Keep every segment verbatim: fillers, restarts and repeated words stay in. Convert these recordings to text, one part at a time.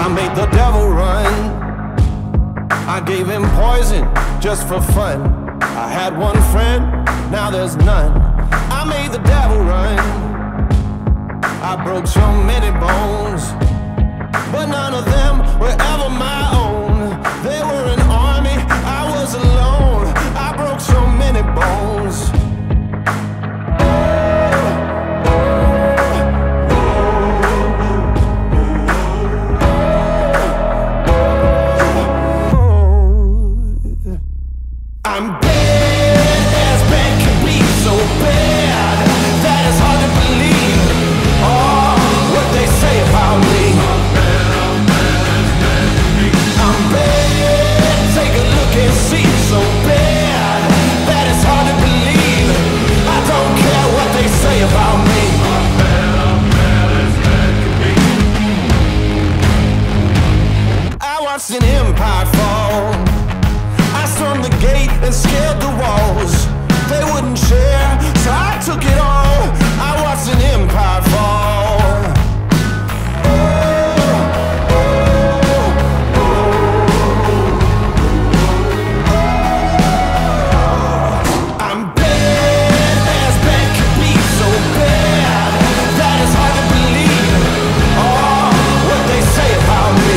I made the devil run. I gave him poison just for fun. I had one friend, now there's none. I made the devil run. I broke so many bones, but none of them were ever my own. They were an army, I was alone. I broke so many bones. I'm bad as bad can be, so bad that it's hard to believe. Oh, what they say about me. I'm bad, take a look and see. So bad that it's hard to believe. I don't care what they say about me. I watched an empire fall. I stormed the gate and scaled the walls. They wouldn't share, so I took it all. I watched an empire fall. I'm bad as bad can be, so bad that it's hard to believe. Oh, what they say about me.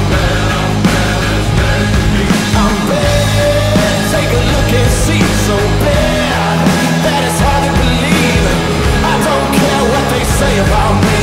I'm bad, take a look and see. So bad that it's hard to believe. I don't care what they say about me.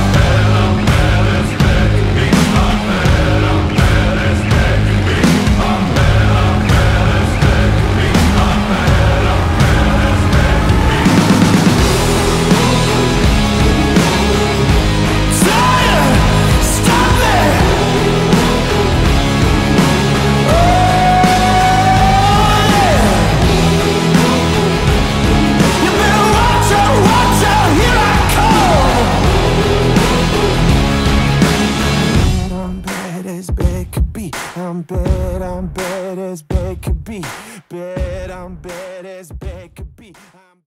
I'm bad, I'm bad as bad could be. Bad, I'm bad as bad could be.